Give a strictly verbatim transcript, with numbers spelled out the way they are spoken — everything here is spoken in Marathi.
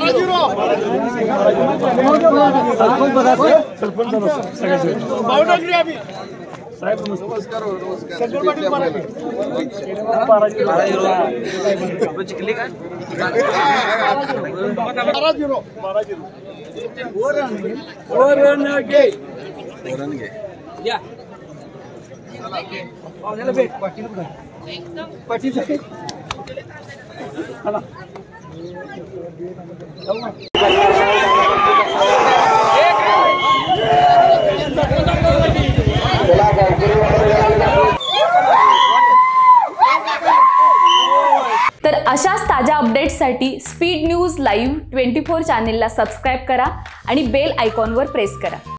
साहेब नमस्कार नमस्कार तर अशाच ताज्या अपडेट्ससाठी speed news live twenty four चॅनेलला सबस्क्राईब करा आणि बेल आयकॉनवर प्रेस करा।